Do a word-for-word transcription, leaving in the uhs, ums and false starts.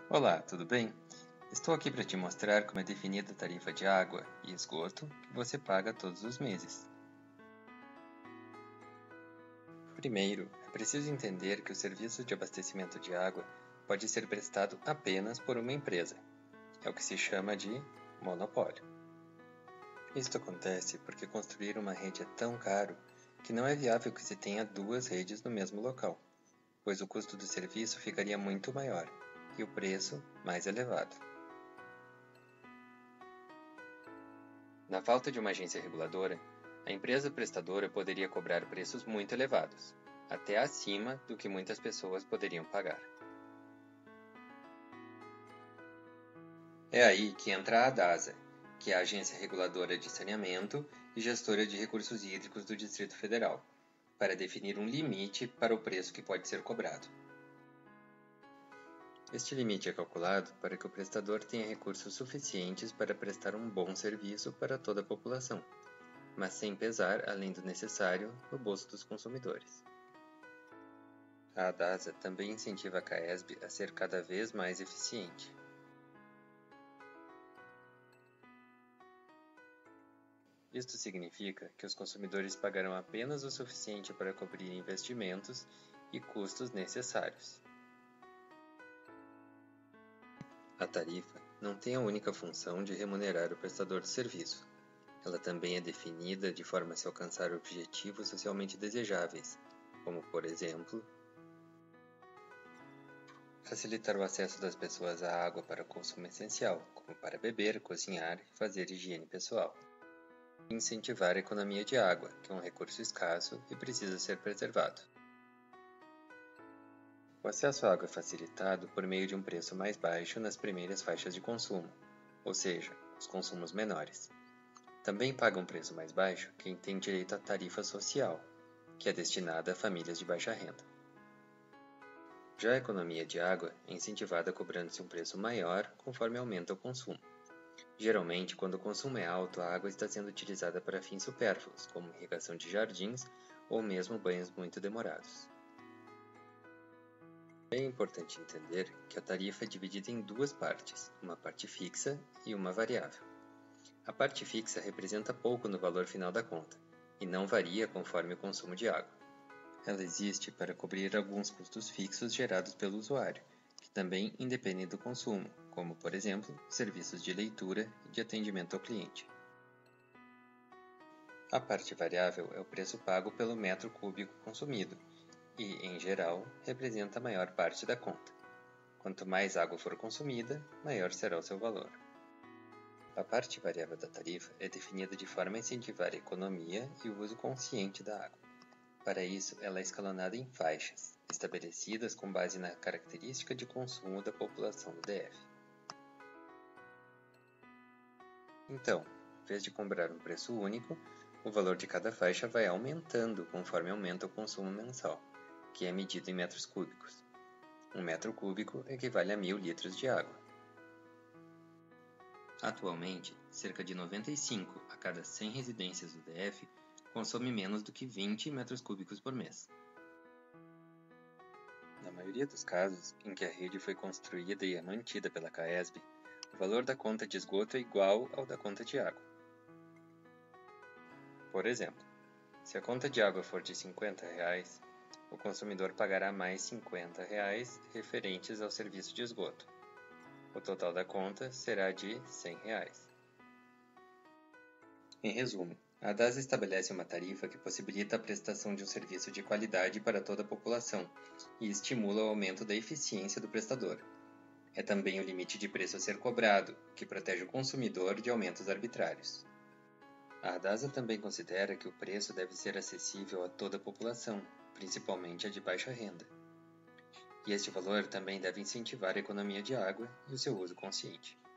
Olá, tudo bem? Estou aqui para te mostrar como é definida a tarifa de água e esgoto que você paga todos os meses. Primeiro, é preciso entender que o serviço de abastecimento de água pode ser prestado apenas por uma empresa. É o que se chama de monopólio. Isto acontece porque construir uma rede é tão caro que não é viável que se tenha duas redes no mesmo local, pois o custo do serviço ficaria muito maior e o preço mais elevado. Na falta de uma agência reguladora, a empresa prestadora poderia cobrar preços muito elevados, até acima do que muitas pessoas poderiam pagar. É aí que entra a DASA, que é a Agência Reguladora de Saneamento e Gestora de Recursos Hídricos do Distrito Federal, para definir um limite para o preço que pode ser cobrado. Este limite é calculado para que o prestador tenha recursos suficientes para prestar um bom serviço para toda a população, mas sem pesar, além do necessário, no bolso dos consumidores. A DASA também incentiva a CAESB a ser cada vez mais eficiente. Isto significa que os consumidores pagarão apenas o suficiente para cobrir investimentos e custos necessários. A tarifa não tem a única função de remunerar o prestador de serviço. Ela também é definida de forma a se alcançar objetivos socialmente desejáveis, como, por exemplo, facilitar o acesso das pessoas à água para consumo essencial, como para beber, cozinhar e fazer higiene pessoal. E incentivar a economia de água, que é um recurso escasso e precisa ser preservado. O acesso à água é facilitado por meio de um preço mais baixo nas primeiras faixas de consumo, ou seja, os consumos menores. Também paga um preço mais baixo quem tem direito à tarifa social, que é destinada a famílias de baixa renda. Já a economia de água é incentivada cobrando-se um preço maior conforme aumenta o consumo. Geralmente, quando o consumo é alto, a água está sendo utilizada para fins supérfluos, como irrigação de jardins ou mesmo banhos muito demorados. É importante entender que a tarifa é dividida em duas partes, uma parte fixa e uma variável. A parte fixa representa pouco no valor final da conta, e não varia conforme o consumo de água. Ela existe para cobrir alguns custos fixos gerados pelo usuário, que também independem do consumo, como, por exemplo, serviços de leitura e de atendimento ao cliente. A parte variável é o preço pago pelo metro cúbico consumido e, em geral, representa a maior parte da conta. Quanto mais água for consumida, maior será o seu valor. A parte variável da tarifa é definida de forma a incentivar a economia e o uso consciente da água. Para isso, ela é escalonada em faixas, estabelecidas com base na característica de consumo da população do D F. Então, em vez de cobrar um preço único, o valor de cada faixa vai aumentando conforme aumenta o consumo mensal, que é medido em metros cúbicos. Um metro cúbico equivale a mil litros de água. Atualmente, cerca de noventa e cinco a cada cem residências do D F consome menos do que vinte metros cúbicos por mês. Na maioria dos casos em que a rede foi construída e é mantida pela CAESB, o valor da conta de esgoto é igual ao da conta de água. Por exemplo, se a conta de água for de cinquenta reais, o consumidor pagará mais cinquenta reais referentes ao serviço de esgoto. O total da conta será de cem reais. Em resumo, a DASA estabelece uma tarifa que possibilita a prestação de um serviço de qualidade para toda a população e estimula o aumento da eficiência do prestador. É também o limite de preço a ser cobrado, que protege o consumidor de aumentos arbitrários. A DASA também considera que o preço deve ser acessível a toda a população, principalmente a de baixa renda. E este valor também deve incentivar a economia de água e o seu uso consciente.